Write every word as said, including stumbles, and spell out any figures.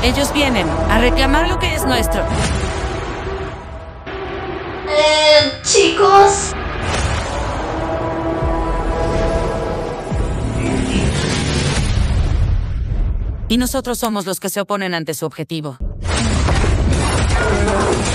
Ellos vienen a reclamar lo que es nuestro. Eh, chicos. Y nosotros somos los que se oponen ante su objetivo.